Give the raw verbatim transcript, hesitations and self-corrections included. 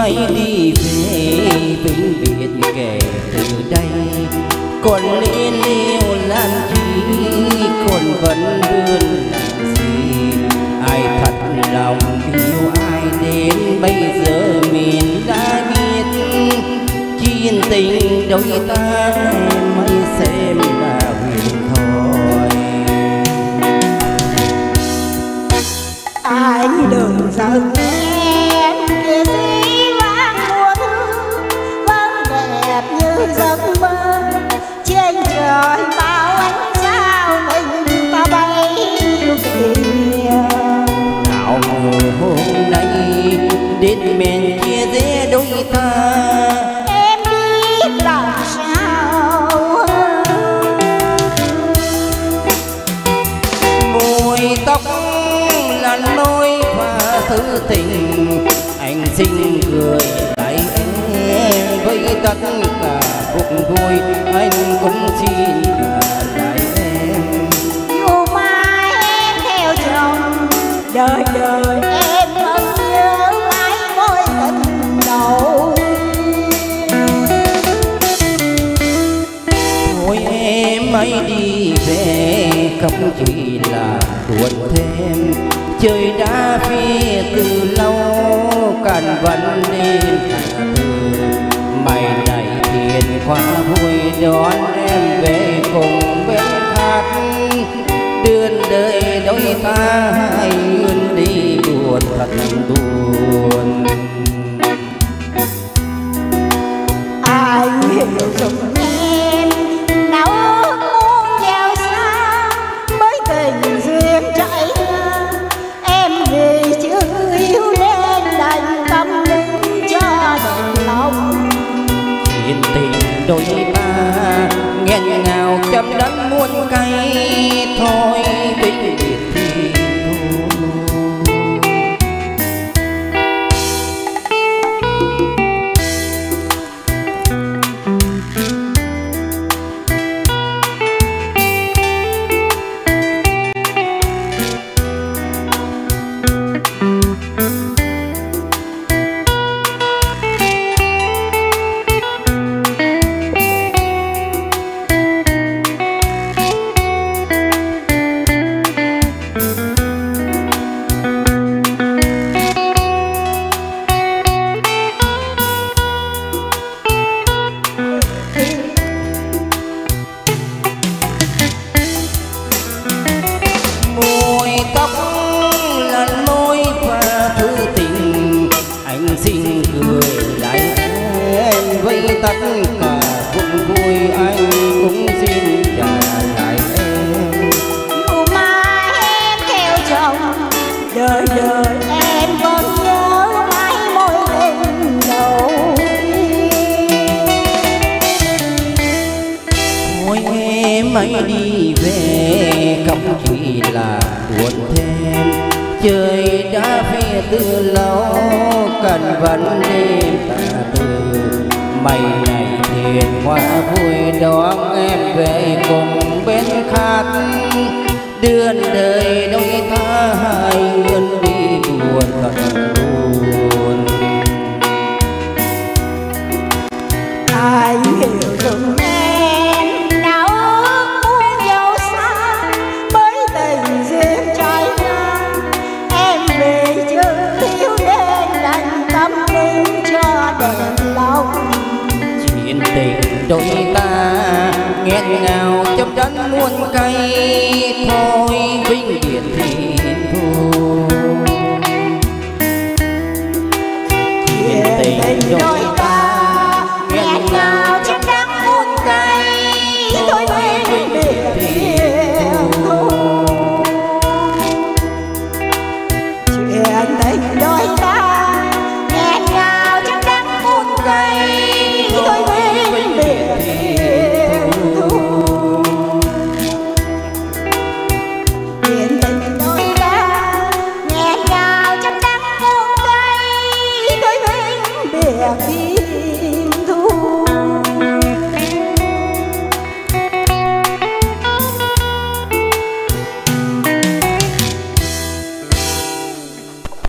mây đi về vĩnh biệt kể từ đây, còn liên liêu lan chi còn vẫn vươn làm gì, ai thật lòng yêu ai đến bây giờ mình đã biết, chuyên tình đôi ta mới xem là huyền thoại. Anh đừng giận em kia dĩ vãng mùa thu vẫn đẹp như giấc mơ, trên trời bao ánh sao mình ta bay kìa. Nào ngờ hôm nay đến men chia rẽ đôi ta, Em biết làm sao mùi tóc lăn lối và thứ tình, anh xin cười lại em với tất cả cuộc vui, anh cũng xin trả lại em. dù mai em theo chồng đời đời em vẫn nhớ mãi mối tình đầu. Thôi em ấy đi về không chỉ là buồn thêm, trời đã phía từ lâu càn vẫn đêm cả từ, mày này thiền khoa vui đón em về cùng bên khác, đường đời đôi ta hai người đi buồn thật buồn. Anh hiểu dùng em nào ước muốn gieo xa mới tình duyên chảy ngang, em vì chưa yêu nên đành tâm linh cho đừng lòng. Chuyện tình đôi ta nghẹn ngào chấm đắng muôn cay, thôi vĩnh biệt thì xin cười lại em với tất cả cũng vui, anh cũng xin trả lại em. Dù mai em theo chồng đời đời em vẫn nhớ mãi mối tình đầu. Thôi em ấy đi về không chỉ là buồn thêm, trời đã phía từ lâu cần vẫn đêm tà từ, mày này thiền hoa vui đón em về cùng bên khác, đường đời đôi ta hai người đi buồn thật buồn. Anh hiểu dùng em nào ước muốn giàu xa mới tình duyên trái ngang, em vì chưa yêu nên đành tâm linh cho đẹp lòng. Chuyện tình đôi ta nghẹn ngào chấm đắng muôn cay, thôi vĩnh